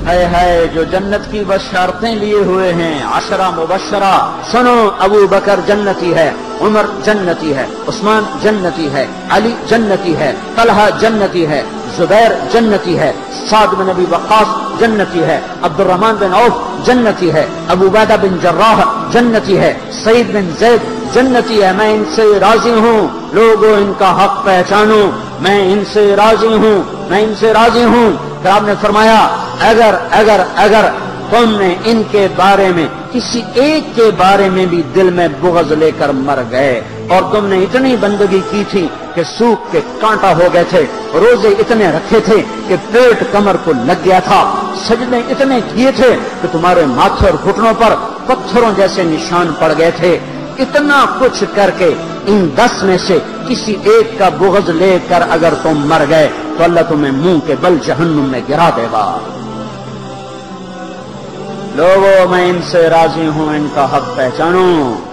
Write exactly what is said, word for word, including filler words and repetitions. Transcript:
ہے ہے جو جنت کی بشارتیں لیے ہوئے ہیں، عشرہ مبشرہ. سنو، ابو بکر جنتی ہے، عمر جنتی ہے، عثمان جنتی ہے، علی جنتی ہے، طلحہ جنتی ہے، زبیر جنتی ہے، سعد بن ابی وقاص جنتی ہے، عبد الرحمن بن عوف جنتی ہے، ابو عبیدہ بن جراح جنتی ہے، سعید بن زید جنتی ہے. میں ان سے راضی ہوں، لوگوں ان کا حق پہچانو، میں ان سے راضی ہوں، میں ان سے راضی ہوں. پھر آپ نے فرمایا اگر اگر اگر تم نے ان کے بارے میں کسی ایک کے بارے میں بھی دل میں بغض لے کر مر گئے، اور تم نے اتنی بندگی کی تھی کہ سوکھ کے کانٹا ہو گئے تھے، روزے اتنے رکھے تھے کہ پیٹ کمر کو لگ گیا تھا، سجدے اتنے کیے تھے کہ تمہارے ماتھے اور گھٹنوں پر پتھروں جیسے نشان پڑ گئے تھے، اتنا کچھ کر کے ان دس میں سے کسی ایک کا بغض لے کر اگر تم مر گئے تو اللہ تمہیں منہ کے بل جہنم میں گرا دے گا. لوگوں میں ان سے راضی ہوں، ان کا حق پہچانو.